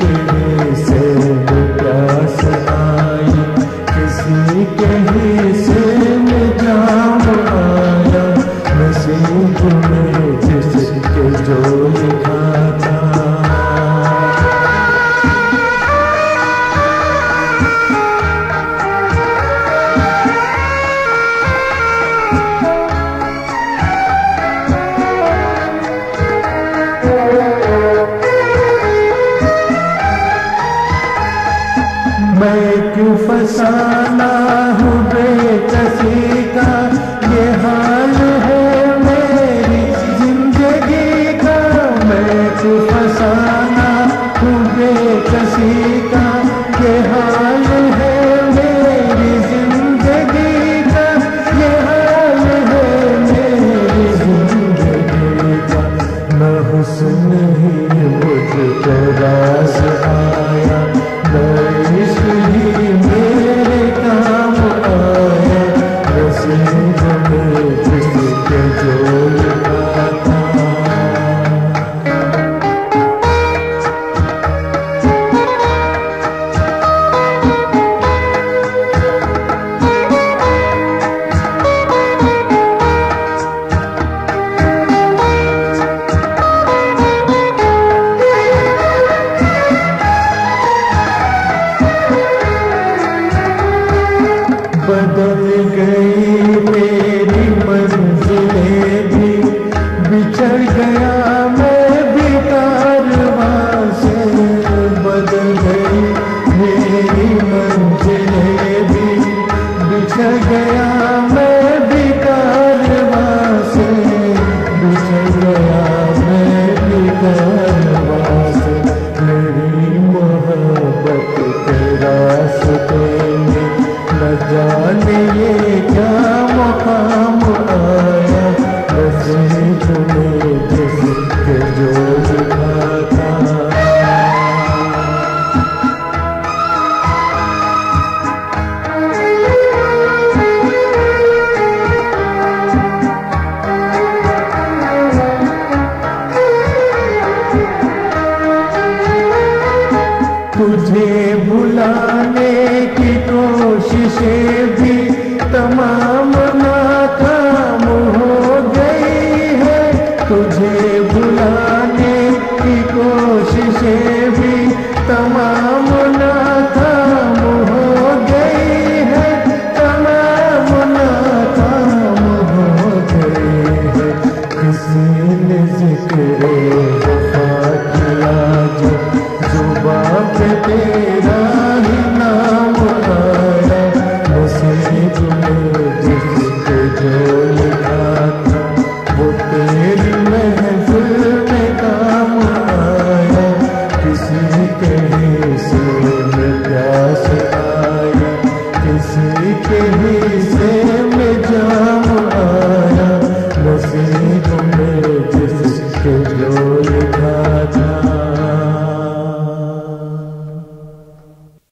के हिस्से में प्यास आई, किसी के हिस्से में जाम आया, नसीब में जिसके जो लिखा था। मैं क्यों फसाना हूँ बेकसी का, ये हाल है मेरी जिंदगी का। मैं क्यों फसाना हूँ बेकसी का, ये हाल है मेरी जिंदगी का, ये हाल है मेरी जिंदगी का। न हुस्न ही मुझको रास आया, इश्क ही मेरे काम आया, नसीब में जिसके जो लिखा था। बदल गई मेरी मंजिलें भी, बिछड़ गया मैं भी कारवां से। बदल गई मेरी मंजिलें भी, बिछड़ गया मैं भी कारवां से। बिछड़ गया मैं भी कारवां से। मेरी मोहब्बत के रास्ते में न जाने ये क्या मकाम आया, नसीब में जिसके जो लिखा था। तुझे भुलाने की कोशिशें भी तमाम नाकाम हो गई है। तुझे भुलाने की कोशिशें भी तमाम नाकाम हो गई है, तमाम नाकाम हो गई है। किसी ने जिक्र वफा किया जो जुबां पे तेरा ही नाम आया, नसीब में जिसके जो लिखा था, वो तेरी महफिल में काम आया। किसी के हिस्से में प्यार